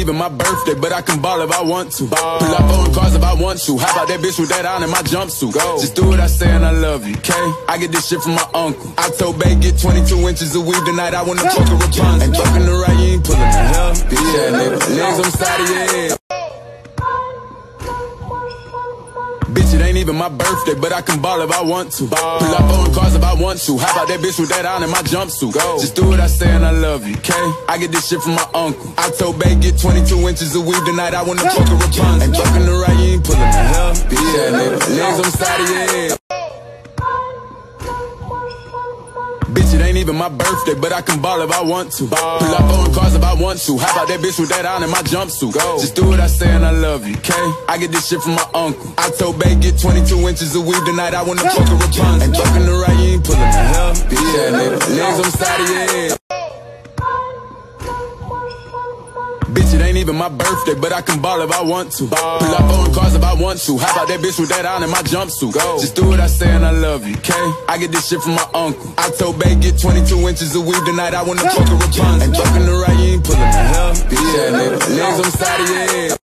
even my birthday, but I can ball if I want to. Pull up on cars if I want to. How about that bitch with that on in my jumpsuit? Just do what I say and I love you, okay? I get this shit from my uncle. I told Bay get 22 inches of weed tonight. I wanna fuck a Rapunzel. Ain't fucking the right, you ain't pulling the hell. Bitch, yeah, nigga. Legs on the side of your head. Bitch, it ain't even my birthday, but I can ball if I want to. Pull up on cars if I want to. How about that bitch with that on in my jumpsuit? Just do what I say and I love you, okay? I get this shit from my uncle. I told Bay get 22 inches of weed tonight. I wanna fuck a Rapunzel. Ain't fucking the right, you ain't pulling the hell. Bitch, yeah, nigga. Legs on the side of your head. Bitch, it ain't even my birthday, but I can ball if I want to. Pull up on cars if I want to. How about that bitch with that on in my jumpsuit? Just do what I say and I love you, okay? I get this shit from my uncle. I told Bay get 22 inches of weed tonight. I wanna fuck a Rapunzel. Ain't fucking the right, you ain't pulling the hell. Bitch, yeah, nigga. Legs on the side of your head. Bitch, it ain't even my birthday, but I can ball if I want to. Pull up on cars if I want to. How about that bitch with that on in my jumpsuit? Just do what I say and I love you, okay? I get this shit from my uncle. I told Bay get 22 inches of weed tonight. I wanna fuck a Rapunzel. Ain't fucking the right, you ain't pulling the hell. Bitch, yeah, nigga. Legs on the side of your head.